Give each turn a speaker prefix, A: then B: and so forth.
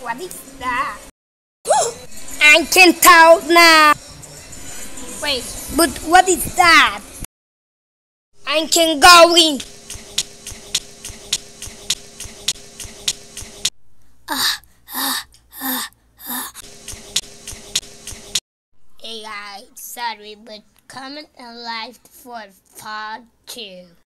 A: What is that? I can tell now. Wait, but what is that? I can go in. Hey guys, sorry, but comment and like for part 2.